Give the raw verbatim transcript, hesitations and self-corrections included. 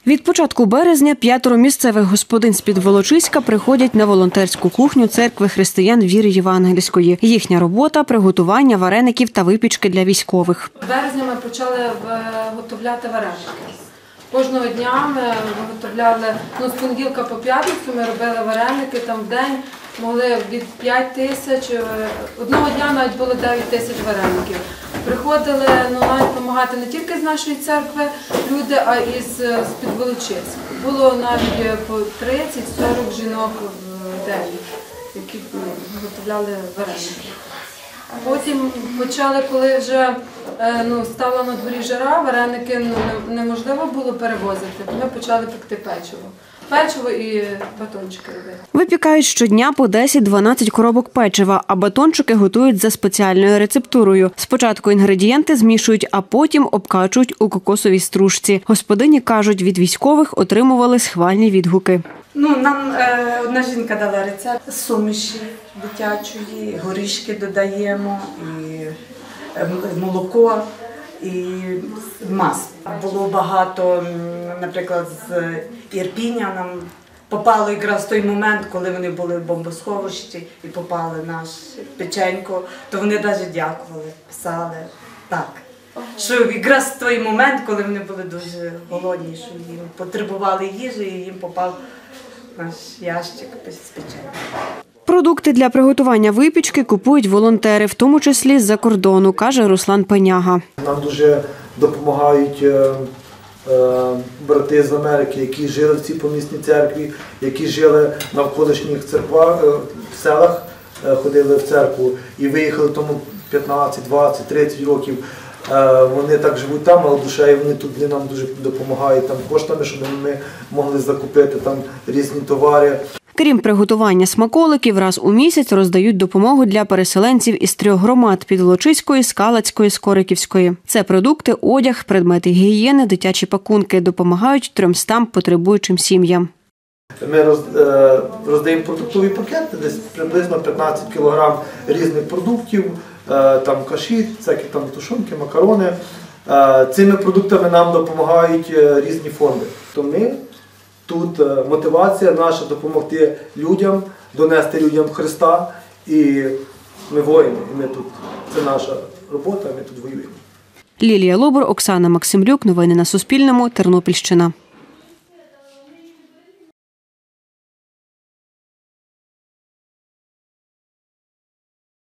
Від початку березня п'ятеро місцевих господин з Підволочиська приходять на волонтерську кухню церкви християн віри євангельської. Їхня робота – приготування вареників та випічки для військових. В березні ми почали виготовляти вареники. Кожного дня ми виготовляли, ну, з понеділка по п'ятницю ми робили вареники, там в день могли від п'яти тисяч, одного дня навіть було дев'ять тисяч вареників. Приходили, ну, навіть допомагати не тільки з нашої церкви люди, а і з, з Підволочиська. Було навіть по тридцять-сорок жінок в день, які виготовляли вареники. Потім почали, коли вже ну, стала на дворі жара, вареники ну, неможливо було перевозити, ми почали пекти печиво. Печиво і батончики робити. Випікають щодня по десять-дванадцять коробок печива, а батончики готують за спеціальною рецептурою. Спочатку інгредієнти змішують, а потім обкачують у кокосовій стружці. Господині кажуть, від військових отримували схвальні відгуки. Ну, нам е, одна жінка дала рецепт суміші дитячої, горішки додаємо, і е, молоко, і масло. Було багато, наприклад, з Ірпіня нам попало якраз в той момент, коли вони були в бомбосховищі і попали наш печенько, то вони навіть дякували, писали так. Що якраз в той момент, коли вони були дуже голодні, що їм потребували їжі і їм попав наш ящик з печеньком. Продукти для приготування випічки купують волонтери, в тому числі з-за кордону, каже Руслан Пеняга. Нам дуже допомагають брати з Америки, які жили в цій помісній церкві, які жили в навколишніх церквах, в селах, ходили в церкву і виїхали тому п'ятнадцять, двадцять, тридцять років. Вони так живуть там, але душею вони тут нам дуже допомагають там коштами, щоб ми могли закупити там різні товари. Крім приготування смаколиків, раз у місяць роздають допомогу для переселенців із трьох громад – Підволочиської, Скалацької, Скориківської. Це продукти, одяг, предмети гігієни, дитячі пакунки. Допомагають трьомстам потребуючим сім'ям. Ми роздаємо продуктові пакети, десь приблизно п'ятнадцять кілограм різних продуктів, там каші, всякі там тушонки, макарони. Цими продуктами нам допомагають різні фонди. То ми тут мотивація наша допомогти людям, донести людям Христа, і ми воїни, і ми тут, це наша робота, ми тут воюємо. Лілія Лобур, Оксана Максимлюк. Новини на Суспільному. Тернопільщина.